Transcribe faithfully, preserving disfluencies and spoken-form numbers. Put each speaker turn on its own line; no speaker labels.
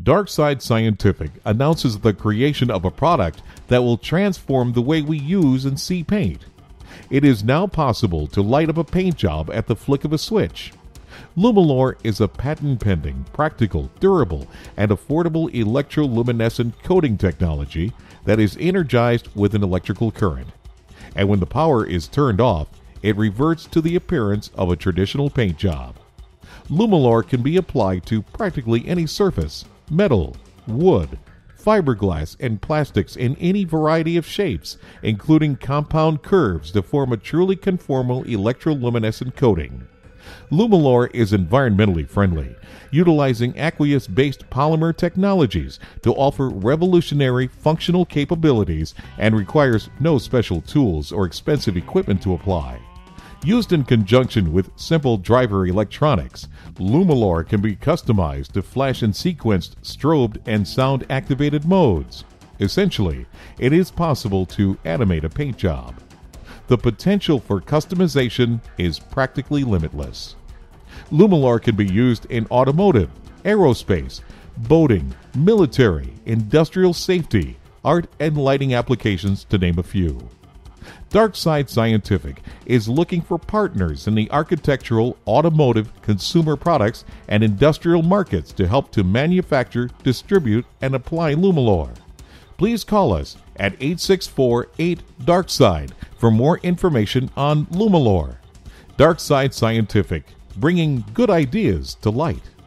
Darkside Scientific announces the creation of a product that will transform the way we use and see paint. It is now possible to light up a paint job at the flick of a switch. LumiLor is a patent-pending, practical, durable, and affordable electroluminescent coating technology that is energized with an electrical current. And when the power is turned off, it reverts to the appearance of a traditional paint job. LumiLor can be applied to practically any surface, metal, wood, fiberglass, and plastics in any variety of shapes, including compound curves to form a truly conformal electroluminescent coating. LumiLor is environmentally friendly, utilizing aqueous-based polymer technologies to offer revolutionary functional capabilities and requires no special tools or expensive equipment to apply. Used in conjunction with simple driver electronics, LumiLor can be customized to flash in sequenced strobed and sound-activated modes. Essentially, it is possible to animate a paint job. The potential for customization is practically limitless. LumiLor can be used in automotive, aerospace, boating, military, industrial safety, art and lighting applications, to name a few. Darkside Scientific is looking for partners in the architectural, automotive, consumer products, and industrial markets to help to manufacture, distribute, and apply LumiLor. Please call us at eight six four eight Darkside for more information on LumiLor. Darkside Scientific, bringing good ideas to light.